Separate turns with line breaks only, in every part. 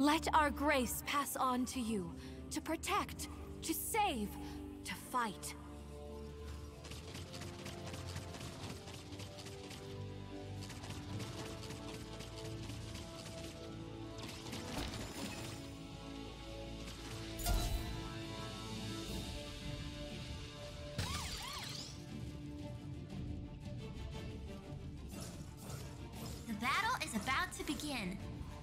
Let our grace pass on to you, to protect, to save, to fight.
The battle is about to begin.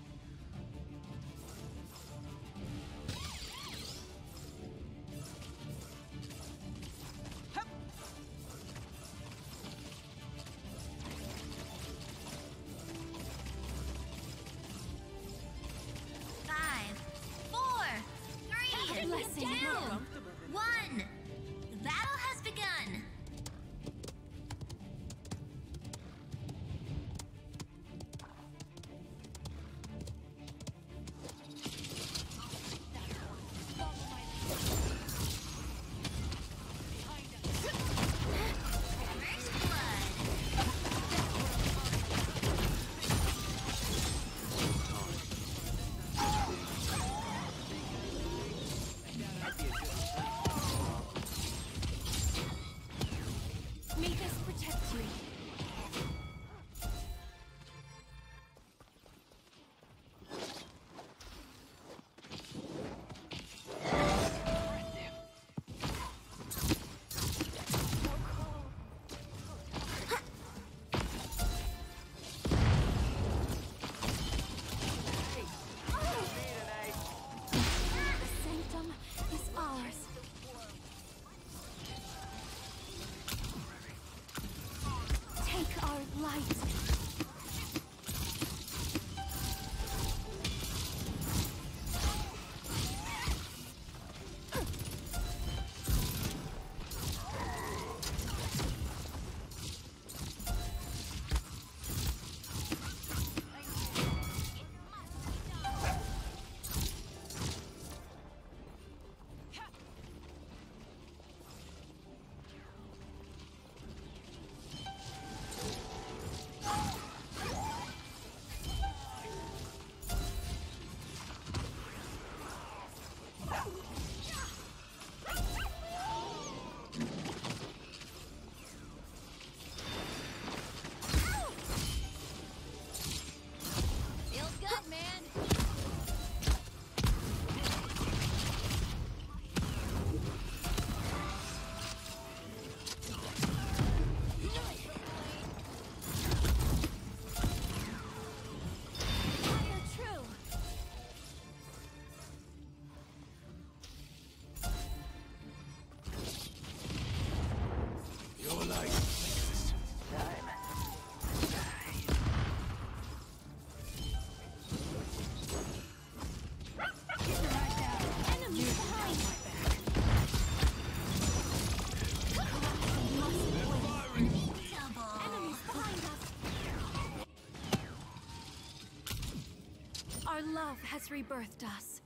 Our love has rebirthed us.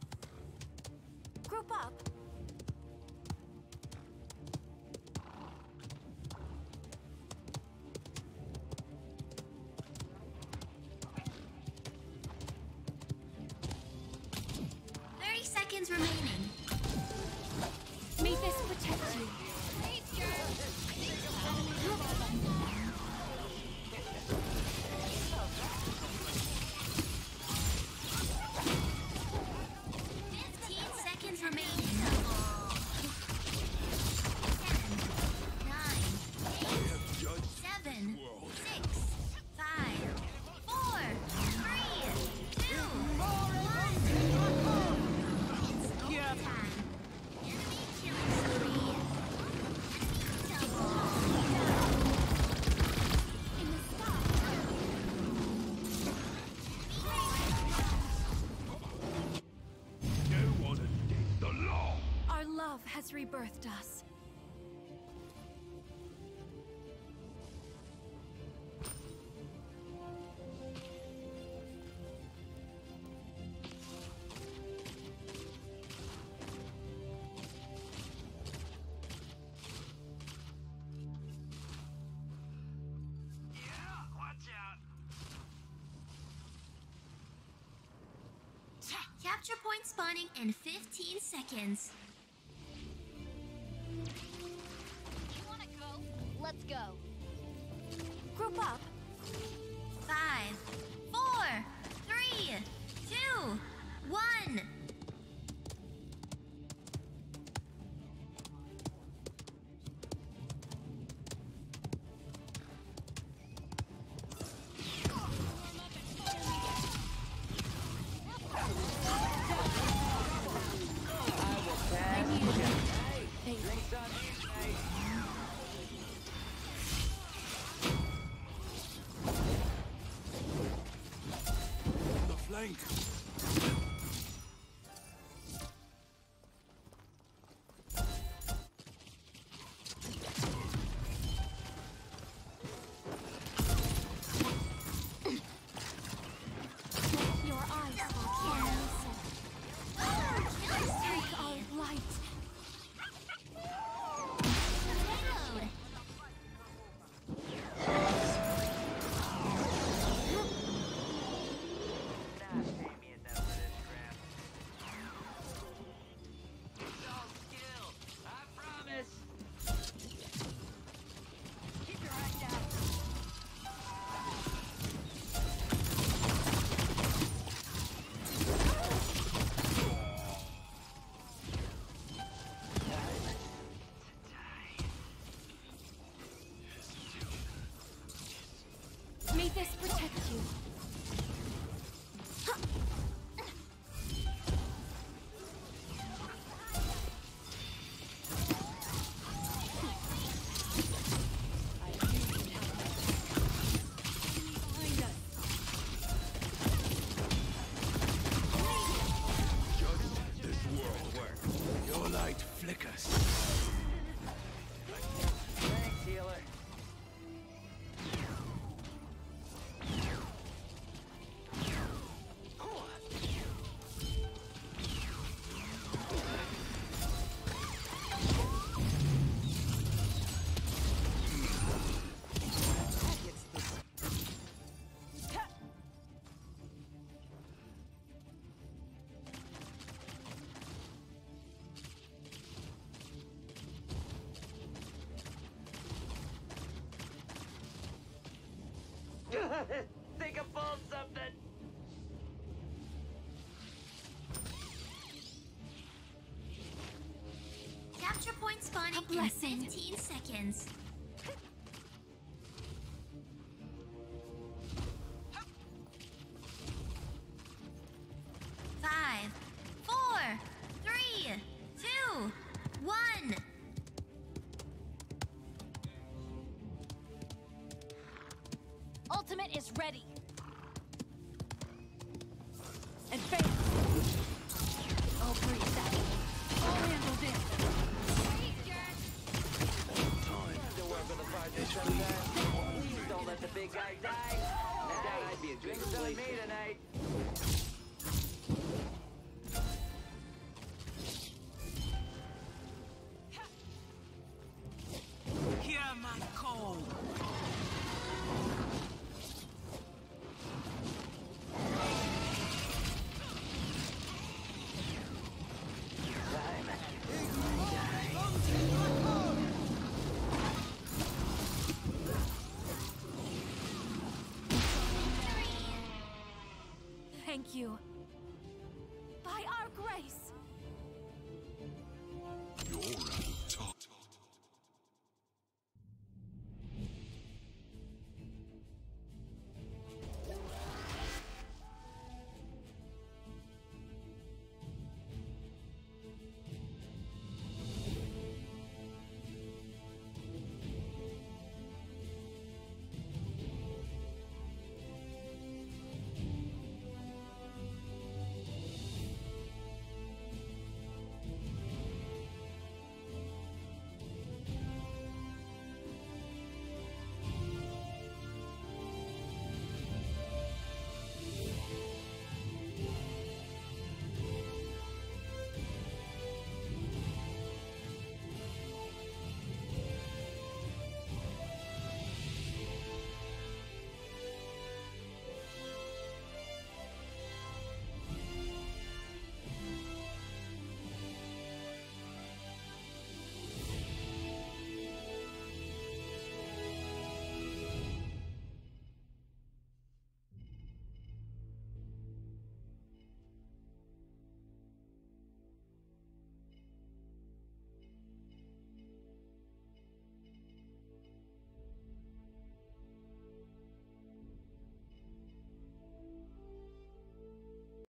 Group up.
Seconds remaining.
May this protect you. Love has rebirthed us.
Yeah, watch out.
Yeah, Capture point spawning in 15 seconds.
You wanna go? Let's go. Group up.
5, 4, 3, 2, 1.
The flank.
Your eyes will carry me safe. Take our light.
Reload.
Not pay me enough for this crap. It's all skill, I promise. Keep your eye down.
May this protect you.
This world work. Your light flickers.
Thanks, healer. Think I pulled something.
Capture point spawning in
blessing.
15 seconds. Five, 4, 3, 2, 1.
Ultimate is ready. Advance. I'll breathe that. I'll handle this.
To work with the project sometime. Please don't let the big guy die. That'd be a drink silly me tonight.
Hear my call.
Thank you. By our grace.